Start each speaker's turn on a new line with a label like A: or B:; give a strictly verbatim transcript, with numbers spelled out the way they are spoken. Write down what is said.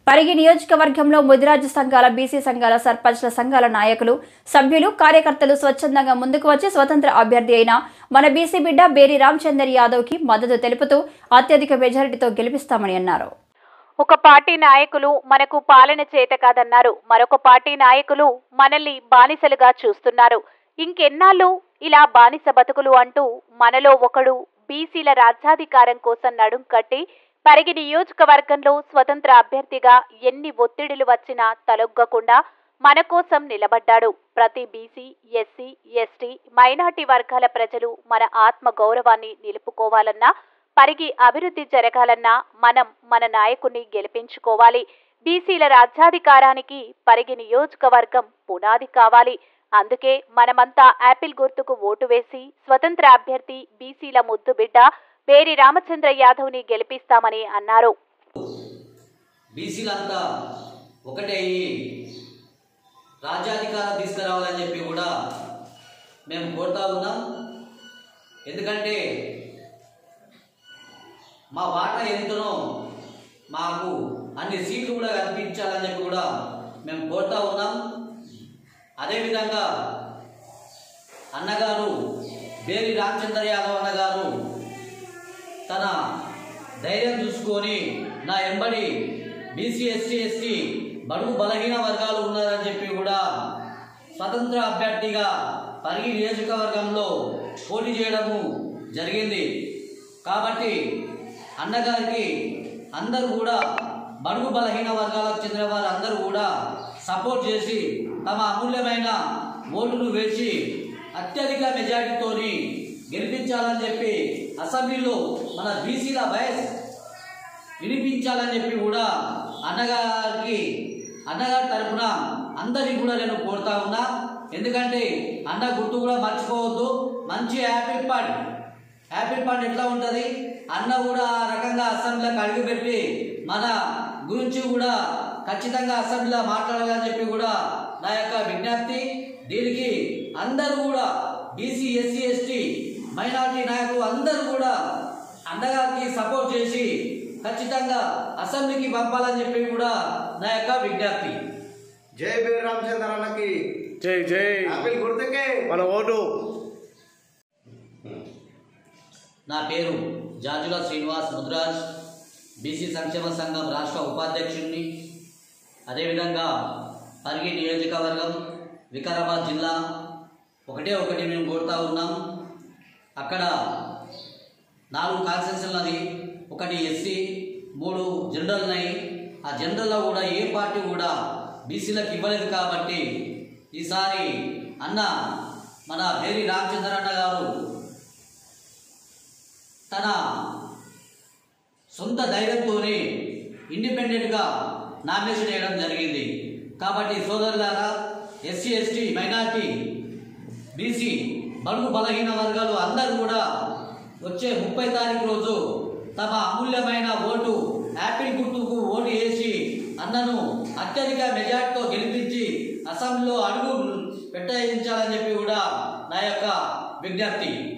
A: పరిగి నియోజకవర్గంలో ముదిరాజు సంఘాల బీసీ సంఘాల సర్పంచ్ల సంఘాల నాయకులు సభ్యులు కార్యకర్తలు స్వచ్ఛందంగా ముందుకు వచ్చి స్వతంత్ర అభ్యర్థి అయిన మన బీసీ బిడ్డ బేరి రామచందర్ యాదవ్ కి మద్దతు తెలుపుతూ అత్యధిక మెజారిటీతో గెలిపిస్తామని అన్నారు.
B: ఒక పార్టీ నాయకులు మనకు పాలన చేత కాదన్నారు. మరొక పార్టీ నాయకులు మనల్ని బానిసలుగా చూస్తున్నారు. ఇంకెన్నాళ్ళు ఇలా బానిస బతుకులు అంటూ మనలో ఒకడు బీసీల రాజ్యాధికారం కోసం నడుం కట్టి పరిగి నియోజకవర్గంలో స్వతంత్ర అభ్యర్థిగా ఎన్ని ఒత్తిడులు వచ్చినా తలొగ్గకుండా మన కోసం నిలబడ్డాడు. ప్రతి బీసీ, ఎస్సీ, ఎస్టీ, మైనార్టీ వర్గాల ప్రజలు మన ఆత్మ గౌరవాన్ని నిలుపుకోవాలన్నా, పరిగి అభివృద్ధి జరగాలన్నా మనం మన నాయకుడిని గెలిపించుకోవాలి. బీసీల రాజ్యాధికారానికి పరిగి నియోజకవర్గం పునాది కావాలి. అందుకే మనమంతా యాపిల్ గుర్తుకు ఓటు వేసి స్వతంత్ర అభ్యర్థి బీసీల ముద్దు బిడ్డ బేరి రామచంద్ర యాదవ్ ని గెలిపిస్తామని అన్నారు.
C: బీసీలంతా ఒకటే రాజ్యాధికారం తీసుకురావాలని చెప్పి కూడా మేము కోరుతా ఉన్నాం. ఎందుకంటే మా వాటా ఎంతనో మాకు అన్ని సీట్లు కూడా కల్పించాలని చెప్పి కూడా మేము కోరుతా ఉన్నాం. అదేవిధంగా అన్నగారు బేరి రామచంద్ర యాదవ్ అన్నగారు తన ధైర్యం చూసుకొని నా ఎంబడి బీసీ, ఎస్సీ, ఎస్టీ, బడుగు బలహీన వర్గాలు ఉన్నారని చెప్పి కూడా స్వతంత్ర అభ్యర్థిగా పరిగి నియోజకవర్గంలో పోటీ చేయడము జరిగింది. కాబట్టి అన్నగారికి అందరూ కూడా బడుగు బలహీన వర్గాలకు చెందిన వారు అందరూ కూడా సపోర్ట్ చేసి తమ అమూల్యమైన ఓటును వేసి అత్యధిక మెజారిటీతోని గెలిపించాలని చెప్పి అసెంబ్లీలో మన బీసీల వాయిస్ వినిపించాలని చెప్పి కూడా అన్నగారికి అన్నగారి తరఫున అందరినీ కూడా నేను కోరుతా ఉన్నా. ఎందుకంటే అన్న గుర్తు కూడా మర్చిపోవద్దు. మంచి యాపిల్ పండ్ యాపిల్ పండ్ ఎట్లా ఉంటుంది, అన్న కూడా ఆ రకంగా అసెంబ్లీకి అడుగుపెట్టి మన గురించి కూడా ఖచ్చితంగా అసెంబ్లీలో మాట్లాడాలని చెప్పి కూడా నా యొక్క విజ్ఞప్తి. దీనికి అందరూ కూడా బీసీ, ఎస్సీ, ఎస్టీ, మైనార్టీ నాయకులు అందరూ కూడా అన్నగారికి సపోర్ట్ చేసి ఖచ్చితంగా అసెంబ్లీకి పంపాలని చెప్పి కూడా నా యొక్క విజ్ఞప్తి.
D: జై బేరి రామచంద్ర అన్నకి
E: జై జై.
D: యాపిల్ గుర్తుకే
E: మన ఓటు.
C: నా పేరు జాజుల శ్రీనివాస్ ముద్రాజ్, బీసీ సంక్షేమ సంఘం రాష్ట్ర ఉపాధ్యక్షుడిని. అదేవిధంగా పరిగి నియోజకవర్గం వికారాబాద్ జిల్లా ఒకటే ఒకటి మేము కోరుతా ఉన్నాం. అక్కడ నాలుగు కాన్స్టిట్యూన్సీలు ఉన్నది, ఒకటి ఎస్సీ, మూడు జనరల్ ఉన్నాయి. ఆ జనరల్లో కూడా ఏ పార్టీ కూడా బీసీలకు ఇవ్వలేదు. కాబట్టి ఈసారి అన్న మన బేరి రామచంద్ర అన్న గారు తన సొంత ధైర్యంతోనే ఇండిపెండెంట్గా నామినేషన్ చేయడం జరిగింది. కాబట్టి సోదరులారా, ఎస్సీ, ఎస్టీ, మైనార్టీ, బీసీ, బడుగు బలహీన వర్గాలు అందరూ కూడా వచ్చే ముప్పై తారీఖు రోజు తమ అమూల్యమైన ఓటు యాపిల్ గుర్తుకు ఓటు వేసి అన్నను అత్యధిక మెజార్టీతో గెలిపించి అసెంబ్లీలో అడుగు పెట్టించాలని చెప్పి కూడా నా యొక్క విజ్ఞప్తి.